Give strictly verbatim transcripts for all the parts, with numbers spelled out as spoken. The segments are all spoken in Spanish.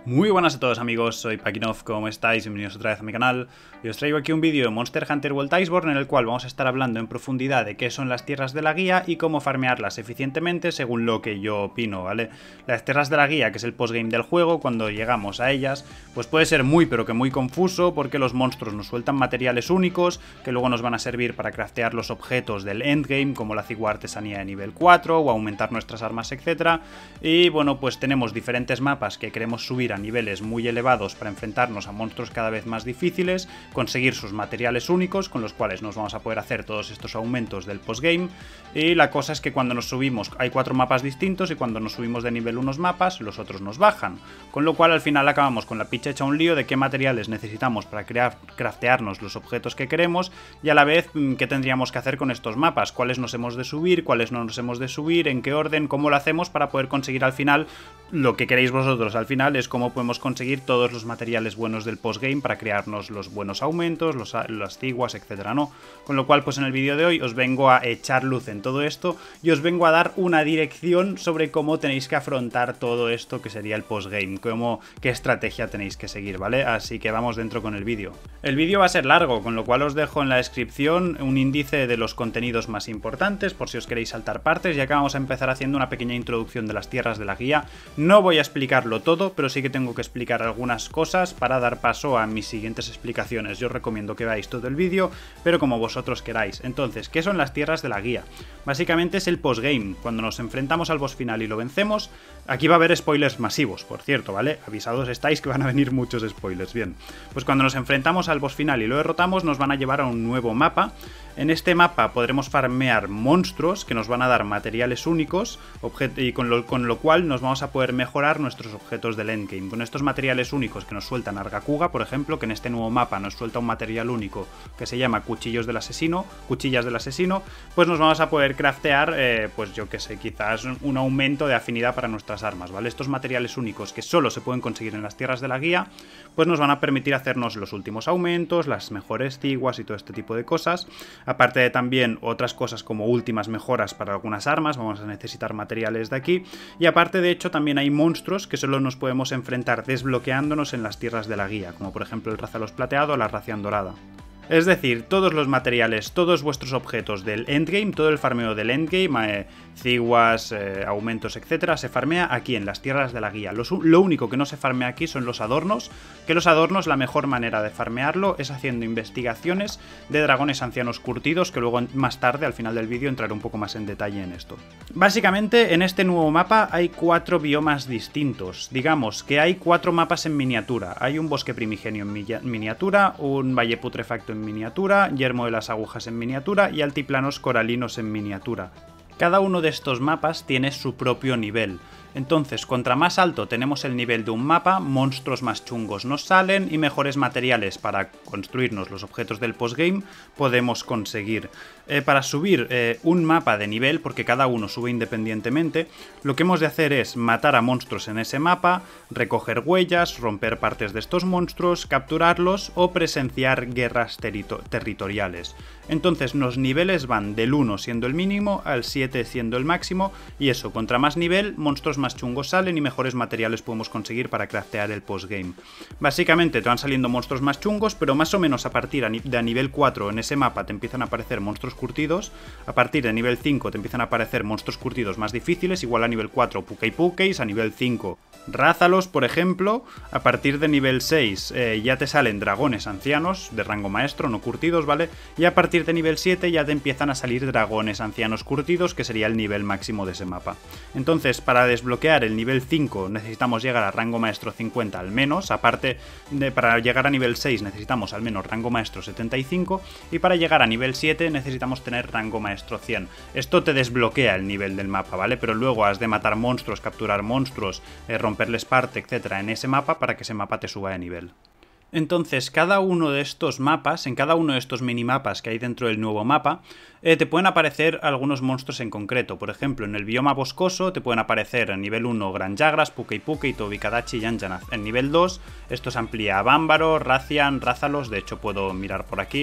Muy buenas a todos amigos, soy Pakinov, ¿cómo estáis? Bienvenidos otra vez a mi canal. Y os traigo aquí un vídeo de Monster Hunter World Iceborne en el cual vamos a estar hablando en profundidad de qué son las tierras de la guía y cómo farmearlas eficientemente según lo que yo opino, ¿vale? Las tierras de la guía, que es el postgame del juego, cuando llegamos a ellas, pues puede ser muy pero que muy confuso porque los monstruos nos sueltan materiales únicos que luego nos van a servir para craftear los objetos del endgame, como la cigua artesanía de nivel cuatro o aumentar nuestras armas, etcétera. Y bueno, pues tenemos diferentes mapas que queremos subir a niveles muy elevados para enfrentarnos a monstruos cada vez más difíciles, conseguir sus materiales únicos con los cuales nos vamos a poder hacer todos estos aumentos del postgame. Y la cosa es que cuando nos subimos hay cuatro mapas distintos y cuando nos subimos de nivel unos mapas los otros nos bajan, con lo cual al final acabamos con la picha hecha un lío de qué materiales necesitamos para crear, craftearnos los objetos que queremos y a la vez qué tendríamos que hacer con estos mapas, cuáles nos hemos de subir, cuáles no nos hemos de subir, en qué orden, cómo lo hacemos para poder conseguir al final lo que queréis vosotros. Al final es cómo podemos conseguir todos los materiales buenos del postgame para crearnos los buenos aumentos, los, las ciguas, etcétera, ¿no? Con lo cual, pues en el vídeo de hoy os vengo a echar luz en todo esto y os vengo a dar una dirección sobre cómo tenéis que afrontar todo esto que sería el postgame, cómo, qué estrategia tenéis que seguir, ¿vale? Así que vamos dentro con el vídeo. El vídeo va a ser largo, con lo cual os dejo en la descripción un índice de los contenidos más importantes por si os queréis saltar partes, y acá vamos a empezar haciendo una pequeña introducción de las tierras de la guía. No voy a explicarlo todo, pero sí que tengo que explicar algunas cosas para dar paso a mis siguientes explicaciones. Yo os recomiendo que veáis todo el vídeo, pero como vosotros queráis. Entonces, ¿qué son las tierras de la guía? Básicamente es el postgame. Cuando nos enfrentamos al boss final y lo vencemos, aquí va a haber spoilers masivos, por cierto, ¿vale? Avisados estáis que van a venir muchos spoilers. Bien, pues cuando nos enfrentamos al boss final y lo derrotamos, nos van a llevar a un nuevo mapa. En este mapa podremos farmear monstruos que nos van a dar materiales únicos y con lo, con lo cual nos vamos a poder mejorar nuestros objetos del endgame. Con estos materiales únicos que nos sueltan Argacuga, por ejemplo, que en este nuevo mapa nos suelta un material único que se llama cuchillos del asesino, cuchillas del asesino, pues nos vamos a poder craftear, eh, pues yo que sé, quizás un aumento de afinidad para nuestras armas, ¿vale? Estos materiales únicos que solo se pueden conseguir en las tierras de la guía, pues nos van a permitir hacernos los últimos aumentos, las mejores ciguas y todo este tipo de cosas. Aparte de también otras cosas como últimas mejoras para algunas armas, vamos a necesitar materiales de aquí. Y aparte, de hecho, también hay monstruos que solo nos podemos enfrentar desbloqueándonos en las tierras de la guía, como por ejemplo el Rázalos plateado o la Racian dorada. Es decir, todos los materiales, todos vuestros objetos del endgame, todo el farmeo del endgame, eh, ciguas, eh, aumentos, etcétera, se farmea aquí en las tierras de la guía. Los, lo único que no se farmea aquí son los adornos, que los adornos la mejor manera de farmearlo es haciendo investigaciones de dragones ancianos curtidos, que luego más tarde, al final del vídeo, entraré un poco más en detalle en esto. Básicamente, en este nuevo mapa hay cuatro biomas distintos. Digamos que hay cuatro mapas en miniatura. Hay un bosque primigenio en miniatura, un valle putrefacto en miniatura, yermo de las agujas en miniatura y altiplanos coralinos en miniatura. Cada uno de estos mapas tiene su propio nivel. Entonces, contra más alto tenemos el nivel de un mapa, monstruos más chungos nos salen y mejores materiales para construirnos los objetos del postgame podemos conseguir. Eh, para subir eh, un mapa de nivel, porque cada uno sube independientemente, lo que hemos de hacer es matar a monstruos en ese mapa, recoger huellas, romper partes de estos monstruos, capturarlos o presenciar guerras territoriales. Entonces los niveles van del uno siendo el mínimo al siete siendo el máximo, y eso, contra más nivel, monstruos más chungos salen y mejores materiales podemos conseguir para craftear el postgame. Básicamente te van saliendo monstruos más chungos, pero más o menos a partir de a nivel cuatro en ese mapa te empiezan a aparecer monstruos curtidos, a partir de nivel cinco te empiezan a aparecer monstruos curtidos más difíciles, igual a nivel cuatro Pukei Pukeis, a nivel cinco Rázalos, por ejemplo, a partir de nivel seis eh, ya te salen dragones ancianos de rango maestro, no curtidos, ¿vale? Y a partir de nivel siete ya te empiezan a salir dragones ancianos curtidos, que sería el nivel máximo de ese mapa. Entonces, para desbloquear el nivel cinco necesitamos llegar a rango maestro cincuenta al menos, aparte de para llegar a nivel seis necesitamos al menos rango maestro setenta y cinco, y para llegar a nivel siete necesitamos tener rango maestro cien. Esto te desbloquea el nivel del mapa, ¿vale? Pero luego has de matar monstruos, capturar monstruos, eh, romperles parte, etcétera, en ese mapa para que ese mapa te suba de nivel. Entonces, cada uno de estos mapas, en cada uno de estos minimapas que hay dentro del nuevo mapa, eh, te pueden aparecer algunos monstruos en concreto. Por ejemplo, en el bioma boscoso te pueden aparecer en nivel uno Gran Jagras, Pukei Pukei, Tobikadachi y Anjanath. En nivel dos esto se amplía a Bámbaro, Racian, Rázalos, de hecho puedo mirar por aquí.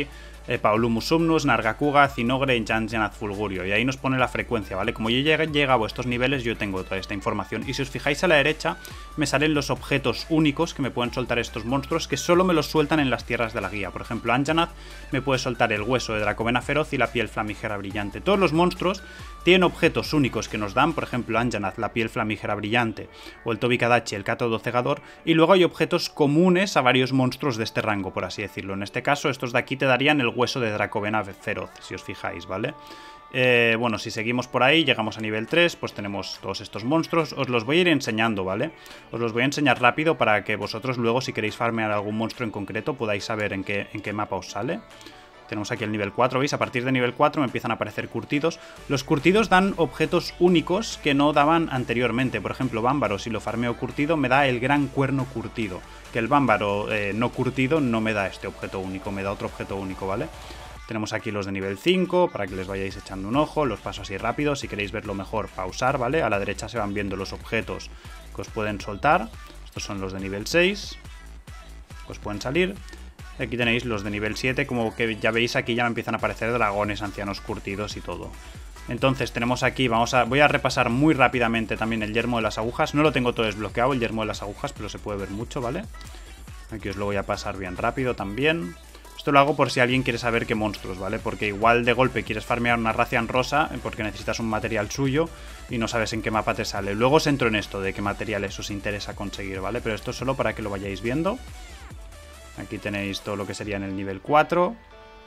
eh, Paolumus Somnus, Nargacuga, Zinogre, Janjanaz Fulgurio. Y ahí nos pone la frecuencia, ¿vale? Como yo he llegado a estos niveles, yo tengo toda esta información. Y si os fijáis a la derecha, me salen los objetos únicos que me pueden soltar estos monstruos, que solo me los sueltan en las tierras de la guía. Por ejemplo, Anjanath me puede soltar el hueso de Dracovena Feroz y la piel flamígera brillante. Todos los monstruos tienen objetos únicos que nos dan, por ejemplo, Anjanath, la piel flamígera brillante, o el Tobi-Kadachi, el cátodo cegador, y luego hay objetos comunes a varios monstruos de este rango, por así decirlo. En este caso, estos de aquí te darían el hueso de Dracovena Feroz, si os fijáis, ¿vale? Eh, bueno, si seguimos por ahí, llegamos a nivel tres, pues tenemos todos estos monstruos. Os los voy a ir enseñando, ¿vale? Os los voy a enseñar rápido para que vosotros luego, si queréis farmear algún monstruo en concreto, podáis saber en qué, en qué mapa os sale. Tenemos aquí el nivel cuatro, ¿veis? A partir de nivel cuatro me empiezan a aparecer curtidos. Los curtidos dan objetos únicos que no daban anteriormente. Por ejemplo, Bámbaro, si lo farmeo curtido, me da el gran cuerno curtido. Que el Bámbaro eh, no curtido no me da este objeto único, me da otro objeto único, ¿vale? Tenemos aquí los de nivel cinco, para que les vayáis echando un ojo. Los paso así rápido, si queréis verlo mejor, pausar, ¿vale? A la derecha se van viendo los objetos que os pueden soltar. Estos son los de nivel seis, que os pueden salir. Aquí tenéis los de nivel siete, como que ya veis aquí ya me empiezan a aparecer dragones, ancianos curtidos y todo. Entonces tenemos aquí, vamos a, voy a repasar muy rápidamente también el yermo de las agujas. No lo tengo todo desbloqueado, el yermo de las agujas, pero se puede ver mucho, ¿vale? Aquí os lo voy a pasar bien rápido también. Esto lo hago por si alguien quiere saber qué monstruos, ¿vale? Porque igual de golpe quieres farmear una Rathian rosa porque necesitas un material suyo y no sabes en qué mapa te sale. Luego os entro en esto de qué materiales os interesa conseguir, ¿vale? Pero esto es solo para que lo vayáis viendo. Aquí tenéis todo lo que sería en el nivel cuatro.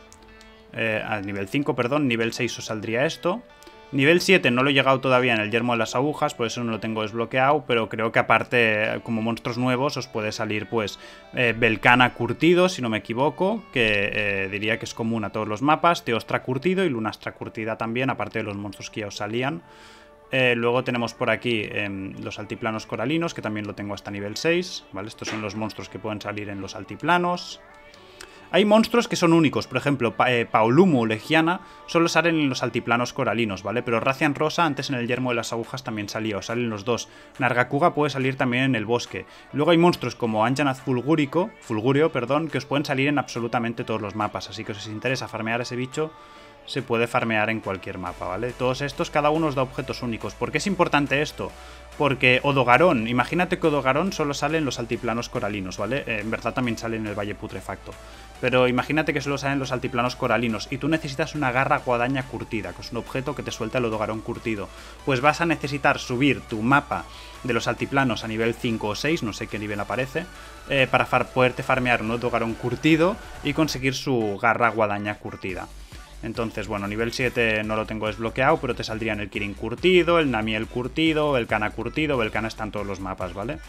Eh, al nivel cinco, perdón. Nivel seis os saldría esto. Nivel siete no lo he llegado todavía en el yermo de las agujas, por eso no lo tengo desbloqueado, pero creo que aparte, como monstruos nuevos, os puede salir pues eh, Belcana curtido, si no me equivoco, que eh, diría que es común a todos los mapas, Teostra curtido y Lunastra curtida también, aparte de los monstruos que ya os salían. Eh, luego tenemos por aquí eh, los altiplanos coralinos, que también lo tengo hasta nivel seis, ¿vale? Estos son los monstruos que pueden salir en los altiplanos. Hay monstruos que son únicos, por ejemplo, pa eh, Paolumu o Legiana solo salen en los altiplanos coralinos, ¿vale? Pero Rathian rosa antes en el yermo de las agujas también salía, o salen los dos. Nargacuga puede salir también en el bosque. Luego hay monstruos como Anjanath Fulgurico, Fulgurio, perdón, que os pueden salir en absolutamente todos los mapas, así que si os interesa farmear ese bicho, se puede farmear en cualquier mapa, ¿vale? Todos estos, cada uno os da objetos únicos. ¿Por qué es importante esto? Porque Odogarón, imagínate que Odogarón solo sale en los altiplanos coralinos, ¿vale? Eh, en verdad también sale en el Valle Putrefacto. Pero imagínate que solo salen en los altiplanos coralinos y tú necesitas una garra guadaña curtida, que es un objeto que te suelta el Odogarón curtido. Pues vas a necesitar subir tu mapa de los altiplanos a nivel cinco o seis, no sé qué nivel aparece, eh, para far poderte farmear un Odogarón curtido y conseguir su garra guadaña curtida. Entonces, bueno, nivel siete no lo tengo desbloqueado, pero te saldrían el Kirin curtido, el Namiel curtido, el Kana curtido, el Kana está en todos los mapas, ¿vale?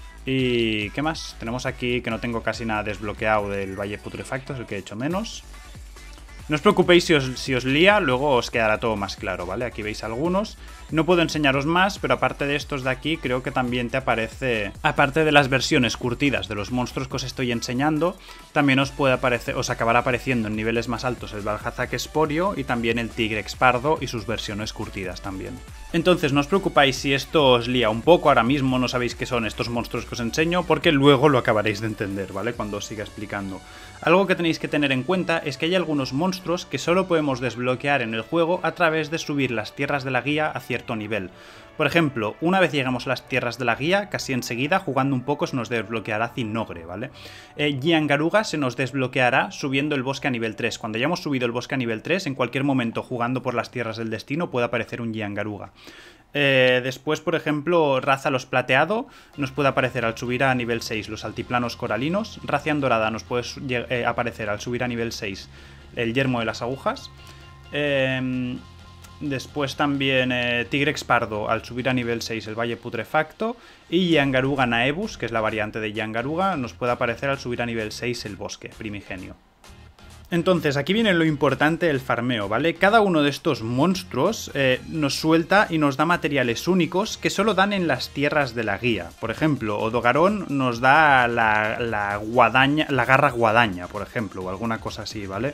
Y ¿qué más? Tenemos aquí que no tengo casi nada desbloqueado del Valle Putrefacto, es el que he hecho menos. No os preocupéis si os, si os lía, luego os quedará todo más claro, ¿vale? Aquí veis algunos. No puedo enseñaros más, pero aparte de estos de aquí, creo que también te aparece... Aparte de las versiones curtidas de los monstruos que os estoy enseñando, también os puede aparecer, os acabará apareciendo en niveles más altos el Valhazak Esporio y también el Tigrex Pardo y sus versiones curtidas también. Entonces no os preocupáis si esto os lía un poco, ahora mismo no sabéis qué son estos monstruos que os enseño, porque luego lo acabaréis de entender, ¿vale? Cuando os siga explicando. Algo que tenéis que tener en cuenta es que hay algunos monstruos que solo podemos desbloquear en el juego a través de subir las tierras de la guía a cierto nivel. Por ejemplo, una vez llegamos a las tierras de la guía, casi enseguida, jugando un poco, se nos desbloqueará Zinogre, ¿vale? Eh, Giangaruga se nos desbloqueará subiendo el bosque a nivel tres. Cuando hayamos subido el bosque a nivel tres, en cualquier momento jugando por las tierras del destino puede aparecer un Giangaruga. Eh, después, por ejemplo, Rázalos Plateado nos puede aparecer al subir a nivel seis los altiplanos coralinos. Rathian Dorada nos puede eh, aparecer al subir a nivel seis el yermo de las agujas. Eh... Después también eh, Tigrex Pardo al subir a nivel seis el Valle Putrefacto. Y Giangaruga Naebus, que es la variante de Giangaruga, nos puede aparecer al subir a nivel seis el Bosque Primigenio. Entonces, aquí viene lo importante del farmeo, ¿vale? Cada uno de estos monstruos eh, nos suelta y nos da materiales únicos que solo dan en las tierras de la guía. Por ejemplo, Odogarón nos da la, la guadaña, la garra guadaña, por ejemplo, o alguna cosa así, ¿vale?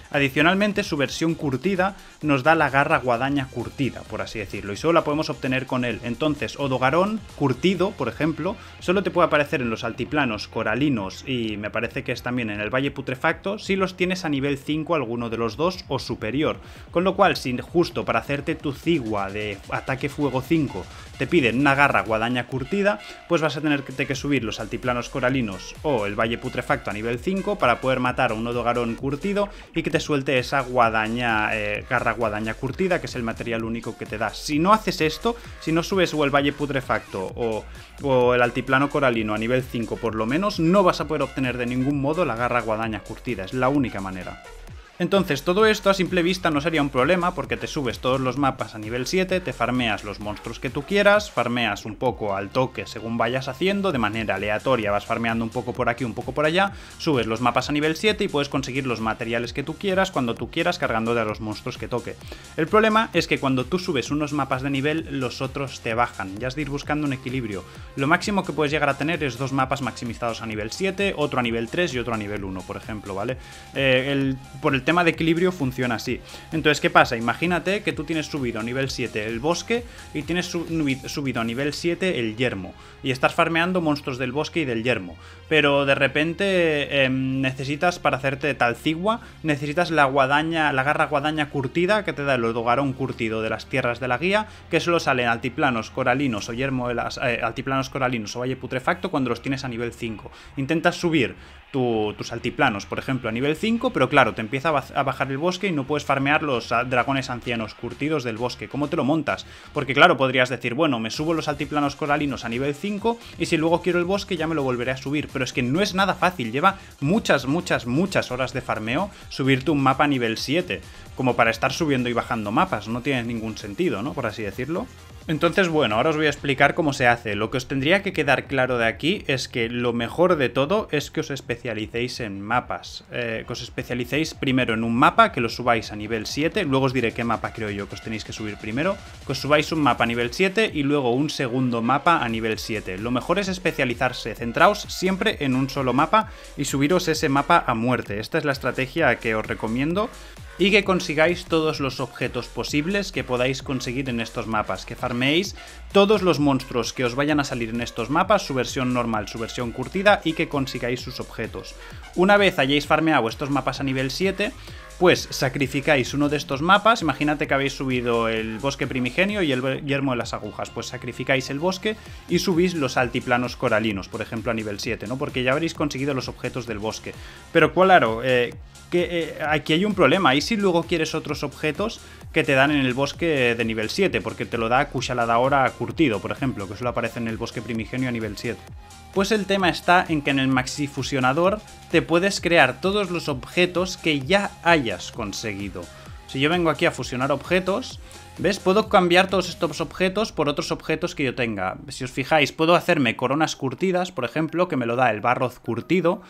Adicionalmente, su versión curtida nos da la garra guadaña curtida, por así decirlo, y solo la podemos obtener con él. Entonces, Odogaron curtido, por ejemplo, solo te puede aparecer en los altiplanos coralinos y me parece que es también en el Valle Putrefacto si los tienes a nivel cinco alguno de los dos o superior. Con lo cual, si justo para hacerte tu cigua de ataque fuego cinco te piden una garra guadaña curtida, pues vas a tener que subir los altiplanos coralinos o el Valle Putrefacto a nivel cinco para poder matar a un Odogaron curtido y que te suelte esa guadaña, eh, garra guadaña curtida, que es el material único que te da. Si no haces esto, si no subes o el Valle Putrefacto o, o el altiplano coralino a nivel cinco por lo menos, no vas a poder obtener de ningún modo la garra guadaña curtida, es la única manera. Entonces todo esto a simple vista no sería un problema porque te subes todos los mapas a nivel siete, te farmeas los monstruos que tú quieras, farmeas un poco al toque según vayas haciendo, de manera aleatoria vas farmeando un poco por aquí, un poco por allá, subes los mapas a nivel siete y puedes conseguir los materiales que tú quieras, cuando tú quieras, cargando de los monstruos que toque. El problema es que cuando tú subes unos mapas de nivel, los otros te bajan, ya has de ir buscando un equilibrio. Lo máximo que puedes llegar a tener es dos mapas maximizados a nivel siete, otro a nivel tres y otro a nivel uno, por ejemplo, ¿vale? Eh, el, por el tema de equilibrio funciona así. Entonces, ¿qué pasa? Imagínate que tú tienes subido a nivel siete el bosque y tienes su subido a nivel siete el yermo y estás farmeando monstruos del bosque y del yermo, pero de repente eh, necesitas, para hacerte tal cigua, necesitas la guadaña, la garra guadaña curtida que te da el Odogaron curtido de las tierras de la guía, que solo sale en altiplanos coralinos o yermo de las eh, altiplanos coralinos o Valle Putrefacto cuando los tienes a nivel cinco. Intentas subir Tu, tus altiplanos, por ejemplo, a nivel cinco, pero claro, te empieza a bajar el bosque y no puedes farmear los dragones ancianos curtidos del bosque. ¿Cómo te lo montas? Porque claro, podrías decir, bueno, me subo los altiplanos coralinos a nivel cinco y si luego quiero el bosque ya me lo volveré a subir, pero es que no es nada fácil, lleva muchas, muchas, muchas horas de farmeo subirte un mapa a nivel siete, como para estar subiendo y bajando mapas, no tiene ningún sentido, ¿no? Por así decirlo. Entonces, bueno, ahora os voy a explicar cómo se hace. Lo que os tendría que quedar claro de aquí es que lo mejor de todo es que os especialicéis en mapas. Eh, que os especialicéis primero en un mapa, que lo subáis a nivel siete, luego os diré qué mapa creo yo que os tenéis que subir primero, que os subáis un mapa a nivel siete y luego un segundo mapa a nivel siete. Lo mejor es especializarse, centraos siempre en un solo mapa y subiros ese mapa a muerte. Esta es la estrategia que os recomiendo. Y que consigáis todos los objetos posibles que podáis conseguir en estos mapas, que farmeéis todos los monstruos que os vayan a salir en estos mapas, su versión normal, su versión curtida, y que consigáis sus objetos. Una vez hayáis farmeado estos mapas a nivel siete, pues sacrificáis uno de estos mapas. Imagínate que habéis subido el bosque primigenio y el yermo de las agujas, pues sacrificáis el bosque y subís los altiplanos coralinos, por ejemplo a nivel siete, ¿no? Porque ya habréis conseguido los objetos del bosque. Pero claro, eh, que eh, aquí hay un problema, y si luego quieres otros objetos que te dan en el bosque de nivel siete, porque te lo da Kushaladahora curtido, por ejemplo, que solo aparece en el bosque primigenio a nivel siete. Pues el tema está en que en el Maxi Fusionador te puedes crear todos los objetos que ya hayas conseguido. Si yo vengo aquí a fusionar objetos, ¿ves? Puedo cambiar todos estos objetos por otros objetos que yo tenga. Si os fijáis, puedo hacerme coronas curtidas, por ejemplo, que me lo da el Barroth curtido,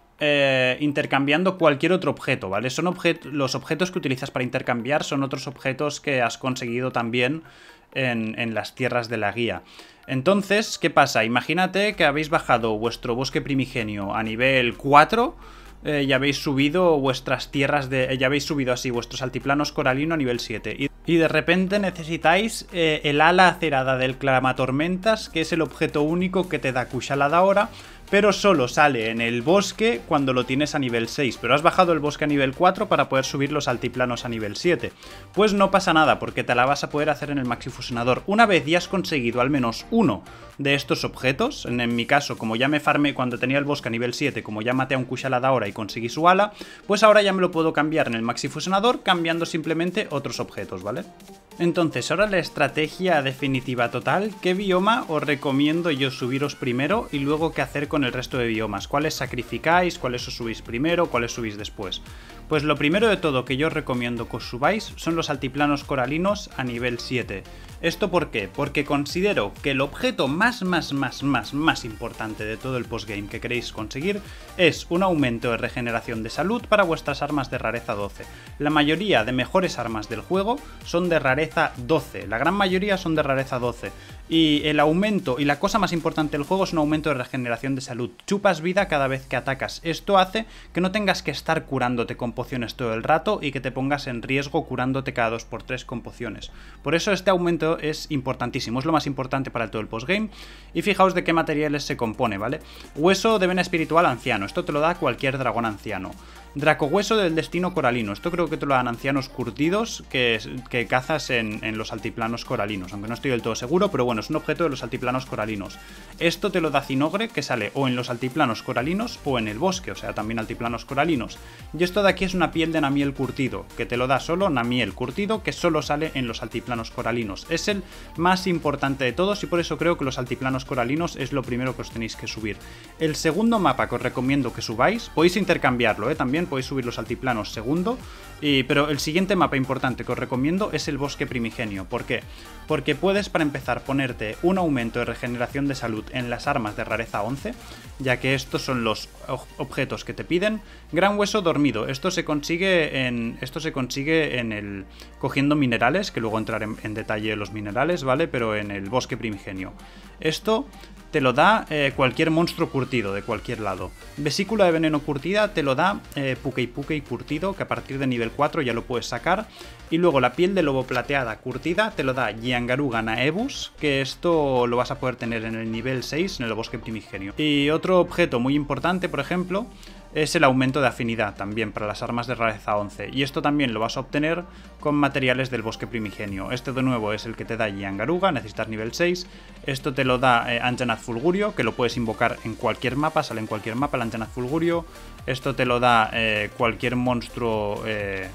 Eh, intercambiando cualquier otro objeto, ¿vale? Son objet- los objetos que utilizas para intercambiar son otros objetos que has conseguido también en, en las tierras de la guía. Entonces, ¿qué pasa? Imagínate que habéis bajado vuestro bosque primigenio a nivel cuatro eh, y habéis subido vuestras tierras de... Eh, ya habéis subido así vuestros altiplanos coralino a nivel siete. Y, y de repente necesitáis eh, el ala acerada del clamatormentas, que es el objeto único que te da Kushaladahora, pero solo sale en el bosque cuando lo tienes a nivel seis, pero has bajado el bosque a nivel cuatro para poder subir los altiplanos a nivel siete. Pues no pasa nada, porque te la vas a poder hacer en el Maxi Fusionador. Una vez ya has conseguido al menos uno de estos objetos, en, en mi caso, como ya me farmé cuando tenía el bosque a nivel siete, como ya maté a un Kushaladahora y conseguí su ala, pues ahora ya me lo puedo cambiar en el Maxi Fusionador, cambiando simplemente otros objetos, ¿vale? Entonces, ahora la estrategia definitiva total. ¿Qué bioma os recomiendo yo subiros primero y luego qué hacer con el resto de biomas? ¿Cuáles sacrificáis? ¿Cuáles os subís primero? ¿Cuáles subís después? Pues lo primero de todo que yo os recomiendo que os subáis son los altiplanos coralinos a nivel siete. ¿Esto por qué? Porque considero que el objeto más, más, más, más, más importante de todo el postgame que queréis conseguir es un aumento de regeneración de salud para vuestras armas de rareza doce. La mayoría de mejores armas del juego son de rareza doce, la gran mayoría son de rareza doce. Y el aumento, y la cosa más importante del juego es un aumento de regeneración de salud. Chupas vida cada vez que atacas. Esto hace que no tengas que estar curándote con pociones todo el rato y que te pongas en riesgo curándote cada dos por tres con pociones. Por eso este aumento es importantísimo, es lo más importante para todo el postgame. Y fijaos de qué materiales se compone, ¿vale? Hueso de vena espiritual anciano, esto te lo da cualquier dragón anciano. Draco hueso del destino coralino, esto creo que te lo dan ancianos curtidos que, que cazas en, en los altiplanos coralinos, aunque no estoy del todo seguro, pero bueno, es un objeto de los altiplanos coralinos. Esto te lo da cinogre, que sale o en los altiplanos coralinos o en el bosque, o sea, también altiplanos coralinos. Y esto de aquí es una piel de namiel curtido, que te lo da solo namiel curtido, que solo sale en los altiplanos coralinos. Es el más importante de todos y por eso creo que los altiplanos coralinos es lo primero que os tenéis que subir. El segundo mapa que os recomiendo que subáis, podéis intercambiarlo, ¿eh? También podéis subir los altiplanos segundo, y, pero el siguiente mapa importante que os recomiendo es el bosque primigenio. ¿Por qué? Porque puedes para empezar ponerte un aumento de regeneración de salud en las armas de rareza once, ya que estos son los objetos que te piden. Gran hueso dormido, esto se consigue en esto se consigue en el cogiendo minerales, que luego entraré en, en detalle de los minerales, ¿vale? Pero en el bosque primigenio. Esto te lo da eh, cualquier monstruo curtido de cualquier lado. Vesícula de veneno curtida te lo da eh, Pukei Pukei curtido, que a partir de nivel cuatro ya lo puedes sacar. Y luego la piel de lobo plateada curtida te lo da Giangaruga Naebus, que esto lo vas a poder tener en el nivel seis en el bosque primigenio. Y otro objeto muy importante, por ejemplo, es el aumento de afinidad también para las armas de rareza once. Y esto también lo vas a obtener con materiales del bosque primigenio. Este de nuevo es el que te da Giangaruga, necesitas nivel seis. Esto te lo da eh, Anjanath Fulgurio, que lo puedes invocar en cualquier mapa, sale en cualquier mapa el Anjanath Fulgurio. Esto te lo da eh, cualquier monstruo... Eh,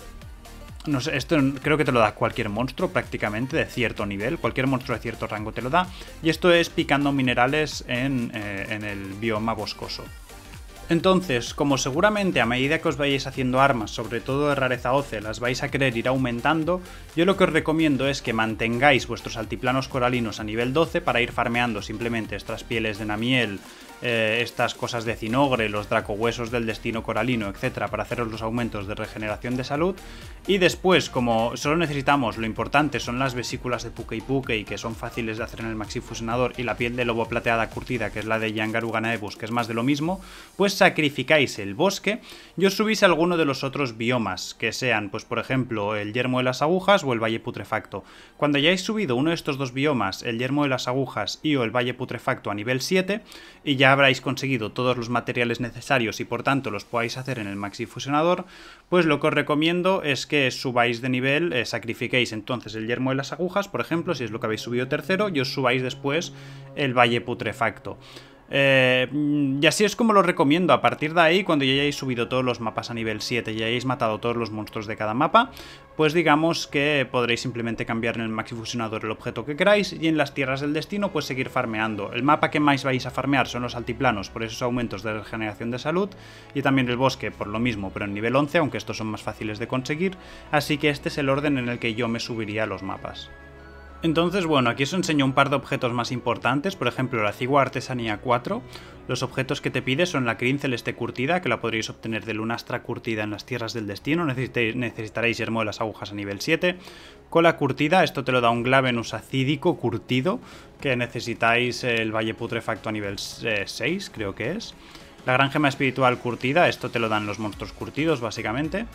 No sé, esto creo que te lo da cualquier monstruo prácticamente de cierto nivel, cualquier monstruo de cierto rango te lo da. Y esto es picando minerales en, eh, en el bioma boscoso. Entonces, como seguramente a medida que os vayáis haciendo armas, sobre todo de rareza once, las vais a querer ir aumentando, yo lo que os recomiendo es que mantengáis vuestros altiplanos coralinos a nivel doce para ir farmeando simplemente estas pieles de namiel, eh, estas cosas de cinogre, los dracohuesos del destino coralino, etcétera, para haceros los aumentos de regeneración de salud. Y después, como solo necesitamos, lo importante son las vesículas de Pukei Pukei, que son fáciles de hacer en el Maxi Fusionador, y la piel de lobo plateada curtida, que es la de Giangaruga Naebus, que es más de lo mismo, pues sacrificáis el bosque y os subís a alguno de los otros biomas, que sean, pues por ejemplo, el yermo de las agujas o el valle putrefacto. Cuando hayáis subido uno de estos dos biomas, el yermo de las agujas y o el valle putrefacto a nivel siete, y ya habréis conseguido todos los materiales necesarios y por tanto los podáis hacer en el Maxi Fusionador, pues lo que os recomiendo es que subáis de nivel, eh, sacrifiquéis entonces el yermo de las agujas, por ejemplo, si es lo que habéis subido tercero, y os subáis después el valle putrefacto. Eh, y así es como lo recomiendo. A partir de ahí, cuando ya hayáis subido todos los mapas a nivel siete y hayáis matado todos los monstruos de cada mapa, pues digamos que podréis simplemente cambiar en el Maxi Fusionador el objeto que queráis y en las tierras del destino pues seguir farmeando. El mapa que más vais a farmear son los altiplanos por esos aumentos de regeneración de salud, y también el bosque por lo mismo, pero en nivel once, aunque estos son más fáciles de conseguir, así que este es el orden en el que yo me subiría a los mapas. Entonces, bueno, aquí os enseño un par de objetos más importantes, por ejemplo la Cigua Artesanía cuatro. Los objetos que te pide son la Crin Celeste Curtida, que la podréis obtener de Lunastra Curtida en las Tierras del Destino, necesitaréis yermo de las agujas a nivel siete. Cola Curtida, esto te lo da un Glavenus Acídico Curtido, que necesitáis el Valle Putrefacto a nivel seis, creo que es. La Gran Gema Espiritual Curtida, esto te lo dan los monstruos curtidos, básicamente.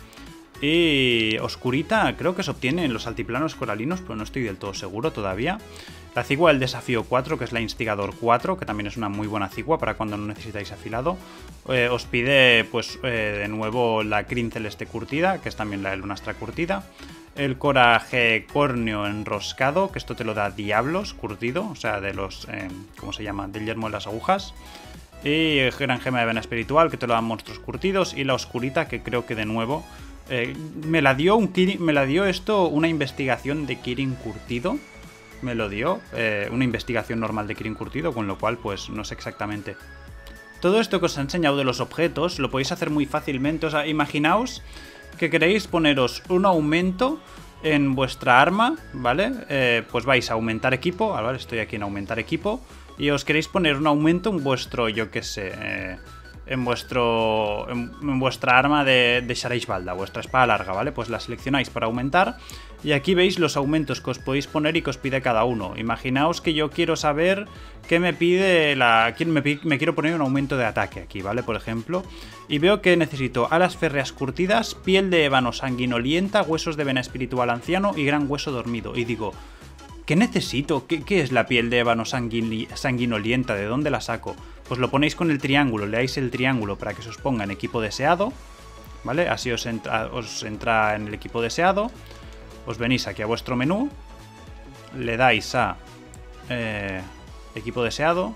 Y Oscurita creo que se obtiene en los altiplanos coralinos, pero no estoy del todo seguro todavía. La Cigua del Desafío cuatro, que es la Instigador cuatro, que también es una muy buena cigua para cuando no necesitáis afilado. Eh, os pide pues eh, de nuevo la Crin Celeste Curtida, que es también la de Lunastra Curtida. El Coraje Córneo Enroscado, que esto te lo da Diablos Curtido, o sea, de los... Eh, ¿cómo se llama? Del yermo de las agujas. Y Gran Gema de Vena Espiritual, que te lo dan monstruos curtidos. Y la Oscurita, que creo que de nuevo... Eh, me la dio un Kirin, me la dio esto una investigación de Kirin curtido. Me lo dio eh, una investigación normal de Kirin curtido, con lo cual pues no sé exactamente. Todo esto que os he enseñado de los objetos lo podéis hacer muy fácilmente. O sea, imaginaos que queréis poneros un aumento en vuestra arma, ¿vale? Eh, pues vais a aumentar equipo, ¿vale? Estoy aquí en aumentar equipo, y os queréis poner un aumento en vuestro, yo qué sé, eh, en vuestro en, en vuestra arma de, de Sharaishbalda, vuestra espada larga, ¿vale? Pues la seleccionáis para aumentar, y aquí veis los aumentos que os podéis poner y que os pide cada uno. Imaginaos que yo quiero saber qué me pide la... Me, me quiero poner un aumento de ataque aquí, ¿vale? Por ejemplo, y veo que necesito alas férreas curtidas, piel de ébano sanguinolienta, huesos de vena espiritual anciano y gran hueso dormido. Y digo, ¿qué necesito? ¿Qué, qué es la piel de ébano sanguin sanguinolienta? ¿De dónde la saco? Pues lo ponéis con el triángulo, le dais el triángulo para que se os ponga en equipo deseado, ¿vale? Así os entra, os entra en el equipo deseado. Os venís aquí a vuestro menú, le dais a eh, equipo deseado,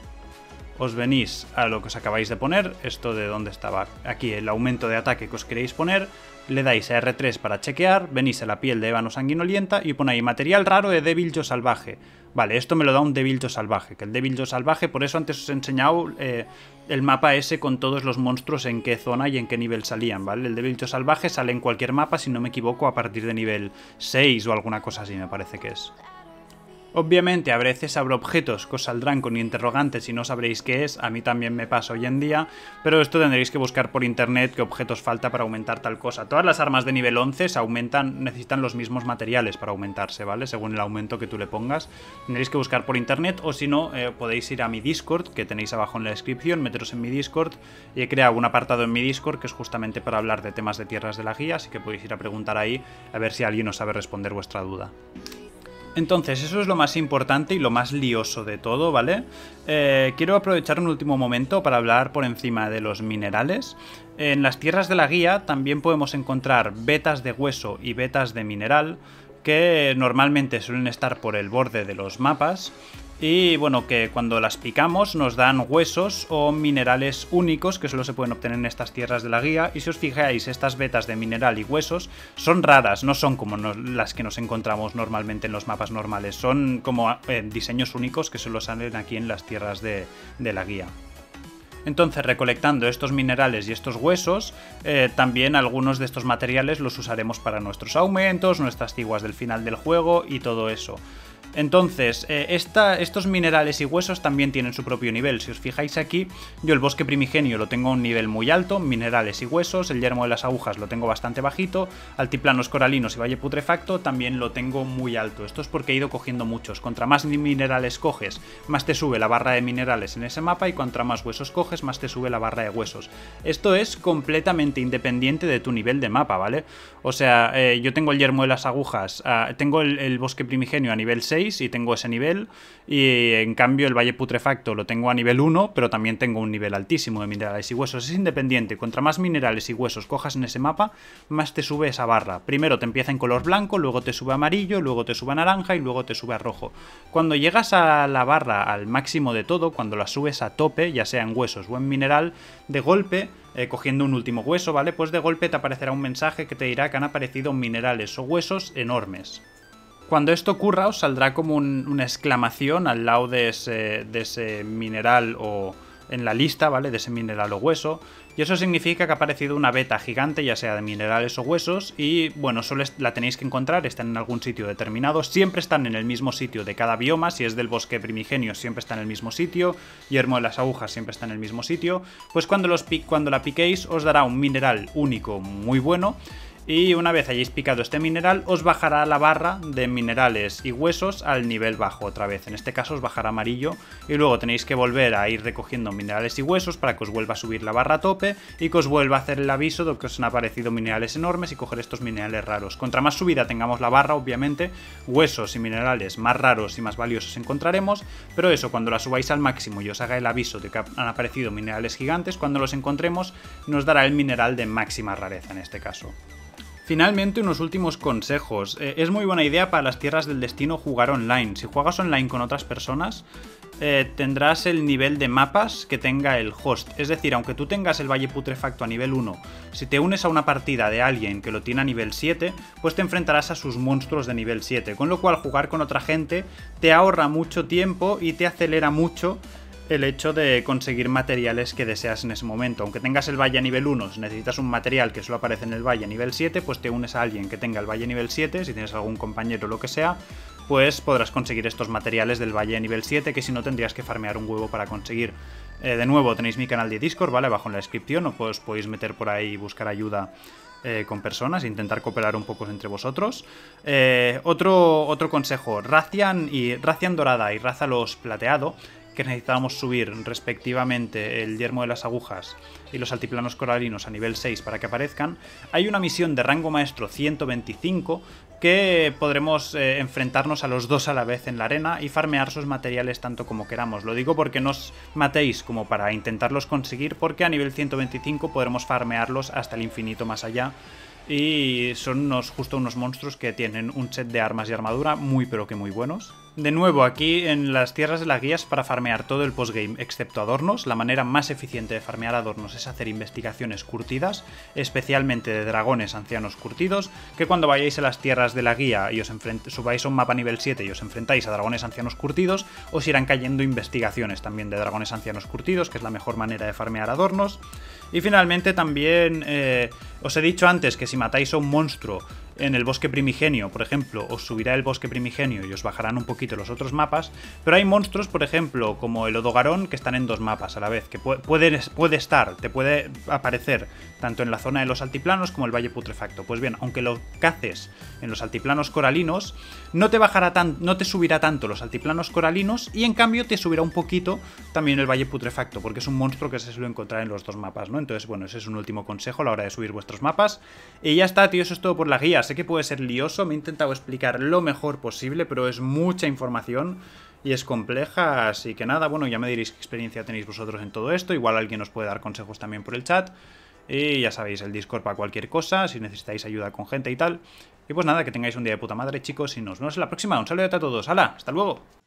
os venís a lo que os acabáis de poner, esto de dónde estaba, aquí el aumento de ataque que os queréis poner, le dais a erre tres para chequear, venís a la piel de ébano sanguinolienta y ponéis material raro de débil yo salvaje. Vale, esto me lo da un débil yo salvaje, que el débil yo salvaje, por eso antes os he enseñado eh, el mapa ese con todos los monstruos en qué zona y en qué nivel salían, ¿vale? El débil yo salvaje sale en cualquier mapa, si no me equivoco, a partir de nivel seis o alguna cosa así, me parece que es. Obviamente a veces habrá objetos que os saldrán con interrogantes y no sabréis qué es, a mí también me pasa hoy en día, pero esto tendréis que buscar por internet qué objetos falta para aumentar tal cosa. Todas las armas de nivel once se aumentan, necesitan los mismos materiales para aumentarse, ¿vale? Según el aumento que tú le pongas. Tendréis que buscar por internet, o si no, eh, podéis ir a mi Discord, que tenéis abajo en la descripción, meteros en mi Discord, y he creado un apartado en mi Discord que es justamente para hablar de temas de tierras de la guía, así que podéis ir a preguntar ahí a ver si alguien os sabe responder vuestra duda. Entonces, eso es lo más importante y lo más lioso de todo, ¿vale? Eh, quiero aprovechar un último momento para hablar por encima de los minerales. En las tierras de la guía también podemos encontrar vetas de hueso y vetas de mineral, que normalmente suelen estar por el borde de los mapas. Y bueno, que cuando las picamos nos dan huesos o minerales únicos que solo se pueden obtener en estas tierras de la guía. Y si os fijáis, estas vetas de mineral y huesos son raras, no son como no, las que nos encontramos normalmente en los mapas normales. Son como eh, diseños únicos que solo salen aquí en las tierras de, de la guía. Entonces, recolectando estos minerales y estos huesos, eh, también algunos de estos materiales los usaremos para nuestros aumentos, nuestras tiguas del final del juego y todo eso. Entonces, eh, esta, estos minerales y huesos también tienen su propio nivel. Si os fijáis aquí, yo el bosque primigenio lo tengo a un nivel muy alto, minerales y huesos, el yermo de las agujas lo tengo bastante bajito, altiplanos coralinos y valle putrefacto también lo tengo muy alto. Esto es porque he ido cogiendo muchos. Contra más minerales coges, más te sube la barra de minerales en ese mapa, y contra más huesos coges, más te sube la barra de huesos. Esto es completamente independiente de tu nivel de mapa, ¿vale? O sea, eh, yo tengo el yermo de las agujas, uh, tengo el, el bosque primigenio a nivel seis, y tengo ese nivel, y en cambio el valle putrefacto lo tengo a nivel uno, pero también tengo un nivel altísimo de minerales y huesos. Es independiente, contra más minerales y huesos cojas en ese mapa, más te sube esa barra. Primero te empieza en color blanco, luego te sube a amarillo, luego te sube a naranja y luego te sube a rojo. Cuando llegas a la barra al máximo de todo, cuando la subes a tope, ya sea en huesos o en mineral, de golpe, eh, cogiendo un último hueso, ¿vale? Pues de golpe te aparecerá un mensaje que te dirá que han aparecido minerales o huesos enormes. Cuando esto ocurra, os saldrá como un, una exclamación al lado de ese, de ese mineral o en la lista, ¿vale? De ese mineral o hueso. Y eso significa que ha aparecido una beta gigante, ya sea de minerales o huesos, y bueno, solo la tenéis que encontrar, están en algún sitio determinado, siempre están en el mismo sitio de cada bioma. Si es del bosque primigenio, siempre está en el mismo sitio, yermo de las agujas siempre está en el mismo sitio. Pues cuando, los, cuando la piquéis os dará un mineral único muy bueno, y una vez hayáis picado este mineral os bajará la barra de minerales y huesos al nivel bajo otra vez. En este caso os bajará amarillo, y luego tenéis que volver a ir recogiendo minerales y huesos para que os vuelva a subir la barra a tope y que os vuelva a hacer el aviso de que os han aparecido minerales enormes y coger estos minerales raros. Contra más subida tengamos la barra, obviamente, huesos y minerales más raros y más valiosos encontraremos, pero eso, cuando la subáis al máximo y os haga el aviso de que han aparecido minerales gigantes, cuando los encontremos nos dará el mineral de máxima rareza en este caso. Finalmente, unos últimos consejos. Eh, es muy buena idea para las tierras del destino jugar online. Si juegas online con otras personas, eh, tendrás el nivel de mapas que tenga el host. Es decir, aunque tú tengas el valle putrefacto a nivel uno, si te unes a una partida de alguien que lo tiene a nivel siete, pues te enfrentarás a sus monstruos de nivel siete. Con lo cual, jugar con otra gente te ahorra mucho tiempo y te acelera mucho el hecho de conseguir materiales que deseas en ese momento. Aunque tengas el valle a nivel uno, si necesitas un material que solo aparece en el valle a nivel siete, pues te unes a alguien que tenga el valle a nivel siete, si tienes algún compañero o lo que sea, pues podrás conseguir estos materiales del valle a nivel siete, que si no tendrías que farmear un huevo para conseguir. Eh, de nuevo, tenéis mi canal de Discord, ¿vale? Abajo en la descripción, os podéis meter por ahí y buscar ayuda Eh, con personas e intentar cooperar un poco entre vosotros. Eh, otro, otro consejo, Racian, y, Racian dorada y Rázalos plateado, que necesitábamos subir respectivamente el yermo de las agujas y los altiplanos coralinos a nivel seis para que aparezcan. Hay una misión de rango maestro ciento veinticinco que podremos eh, enfrentarnos a los dos a la vez en la arena y farmear sus materiales tanto como queramos. Lo digo porque no os matéis como para intentarlos conseguir, porque a nivel ciento veinticinco podremos farmearlos hasta el infinito más allá. Y son unos, justo unos monstruos que tienen un set de armas y armadura muy pero que muy buenos. De nuevo, aquí en las tierras de las guías para farmear todo el postgame excepto adornos. La manera más eficiente de farmear adornos es hacer investigaciones curtidas, especialmente de dragones ancianos curtidos, que cuando vayáis a las tierras de la guía y os subáis a un mapa nivel siete y os enfrentáis a dragones ancianos curtidos, os irán cayendo investigaciones también de dragones ancianos curtidos, que es la mejor manera de farmear adornos. Y finalmente también eh, os he dicho antes que si matáis a un monstruo en el bosque primigenio, por ejemplo, os subirá el bosque primigenio y os bajarán un poquito los otros mapas, pero hay monstruos, por ejemplo, como el Odogarón, que están en dos mapas a la vez, que puede, puede estar, te puede aparecer tanto en la zona de los altiplanos como el Valle Putrefacto. Pues bien, aunque lo caces en los altiplanos coralinos, no te bajará tan, no te subirá tanto los altiplanos coralinos y en cambio te subirá un poquito también el Valle Putrefacto, porque es un monstruo que se suele encontrar en los dos mapas, ¿no? Entonces, bueno, ese es un último consejo a la hora de subir vuestros mapas. Y ya está, tío, eso es todo por la guía. Sé que puede ser lioso, me he intentado explicar lo mejor posible, pero es mucha información y es compleja, así que nada, bueno, ya me diréis qué experiencia tenéis vosotros en todo esto. Igual alguien os puede dar consejos también por el chat. Y ya sabéis, el Discord para cualquier cosa, si necesitáis ayuda con gente y tal. Y pues nada, que tengáis un día de puta madre, chicos, y nos vemos en la próxima. Un saludo a todos, ¡hala! ¡Hasta luego!